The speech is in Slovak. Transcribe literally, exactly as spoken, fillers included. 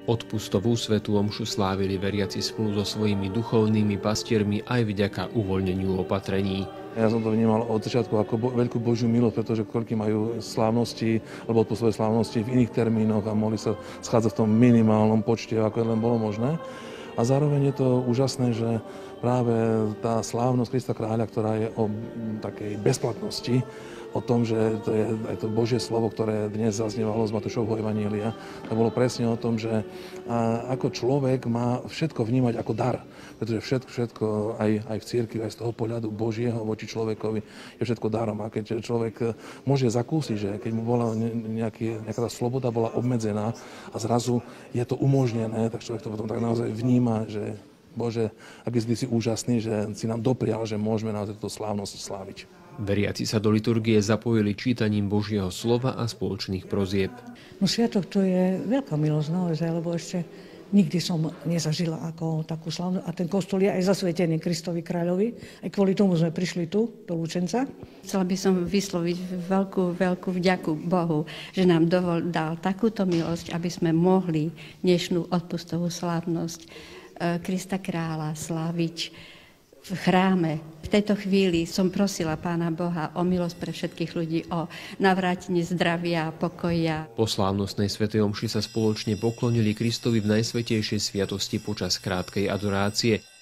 Odpustovú svätú omšu slávili veriaci spolu so svojimi duchovnými pastiermi aj vďaka uvoľneniu opatrení. Ja som to vnímal od začiatku ako bo- veľkú Božiu milosť, pretože koľky majú slávnosti alebo odpustové slávnosti v iných termínoch a mohli sa schádzať v tom minimálnom počte, ako len bolo možné. A zároveň je to úžasné, že práve tá slávnosť Krista kráľa, ktorá je o takej bezplatnosti, o tom, že to je aj to Božie slovo, ktoré dnes zaznievalo z Matúšovho evanjelia, to bolo presne o tom, že ako človek má všetko vnímať ako dar, pretože všetko, všetko aj, aj v cirkvi, aj z toho pohľadu Božieho voči človekovi je všetko darom. A keď človek môže zakúsiť, že keď mu bola nejaký, nejaká tá sloboda bola obmedzená a zrazu je to umožnené, tak človek to potom tak naozaj vníma, že Bože, aký si úžasný, že si nám doprial, že môžeme naozaj túto slávnosť sláviť. Veriaci sa do liturgie zapojili čítaním Božieho slova a spoločných prozieb. No sviatok to je veľká milosť naozaj, lebo ešte nikdy som nezažila ako takú slávnosť. A ten kostol je aj zasvetený Kristovi kráľovi. Aj kvôli tomu sme prišli tu, do Lučenca. Chcela by som vysloviť veľkú, veľkú vďaku Bohu, že nám dovol, dal takúto milosť, aby sme mohli dnešnú odpustovú slávnosť Krista kráľa sláviť v chráme. V tejto chvíli som prosila Pána Boha o milosť pre všetkých ľudí, o navrátenie zdravia, pokoja. Po slávnostnej svätej omši sa spoločne poklonili Kristovi v najsvätejšej sviatosti počas krátkej adorácie.